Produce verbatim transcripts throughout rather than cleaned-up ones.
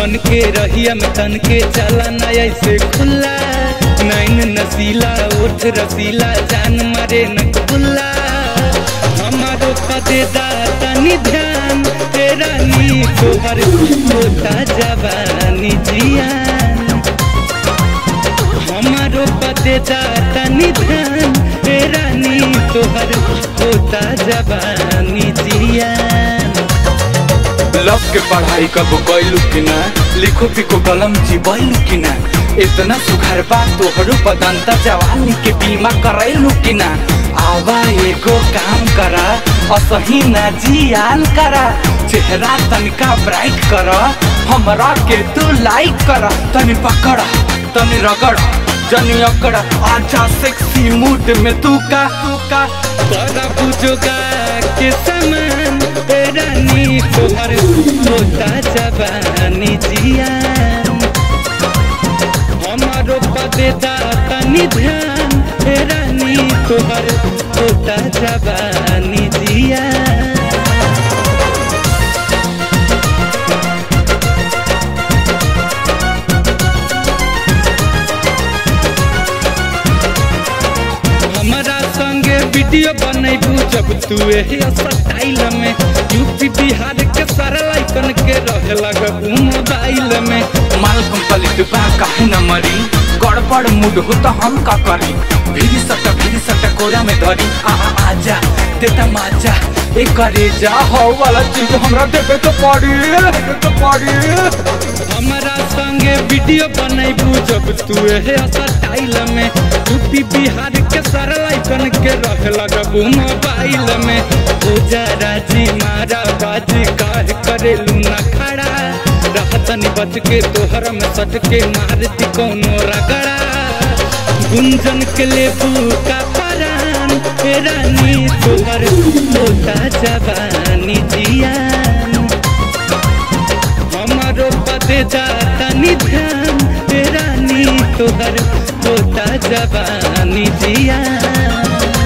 बन के रहिया में तन के चला ना ऐसे खुला, नैन नसीला उठ रसीला जान मारे न कबुल्ला। हमारो पदे दातनी ध्यान तेरा नी तोहर होता जवानी जियान। हमारो पदे दातनी ध्यान तेरा नी तोहर होता जवानी जियान। लव के पढ़ाई कब कैलू कि ना, लिखो पिको कलम चिबैलू कि ना, इतना सुघर बात तोहरो बदंता जवानी के बीमा करैलू कि ना। आवा एगो काम करा असही ना जियान करा, चेहरा तनिका ब्राइट कर हमरा के तू लाइक कर। तनी पकड़ तनी रगड़ जनी अकड़ आजा सेक्सी मूड में तू का तू का बड़ा बुझोगा के समान तेरा नी तोहर होता जवानी जियान। हमारो पदे दातनी ध्यान तेरा नी तोहर होता जवानी जियान। हमारा संगे वीडियो बनैबू जब तू एही स्टाइल में, यूपी बिहार के सारा लाइकन के रहे लगबू मोबाइल में। माल कंप्लीट बा काहे न मरी, गड़बड़ मूड हो तो हम का करी। भीरी सटा भीरी सटा कोरा में धरी आ आजा देता माजा एक करे जा हो वाला चीज हमरा देबे तो पड़ी देबे तो पड़ी। हमारा संगे वीडियो बनैबू जब तू एही स्टाइल में, यूपी बिहार के सारा लाइकन के रहे लगबू मोबाइल में। हो जा राजी मारा बाजी काहे करेलू ना खड़ा, रहतनी बच के तोहर में सट के मारती कौनो रगड़ा। गुंजन के लेबू का परान तेरा नी तोहर होता जवानी जियान। हमारो पदे दातनी ध्यान तेरा नी तोहर होता जवानी जियान।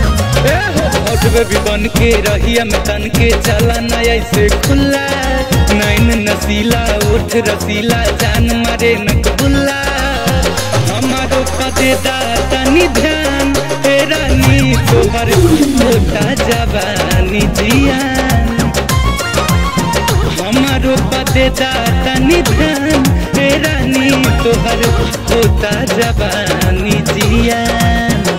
भी बन के रहिया में तन के चला ना ऐसे खुला, नैन नसीला उठ रसीला जान मारे न कबुल्ला। हमारो पदे दातनी ध्यान तेरा नी तोहर होता जवानी जियान। हमारो पदे दातनी ध्यान तेरा नी तोहर होता जवानी जियान।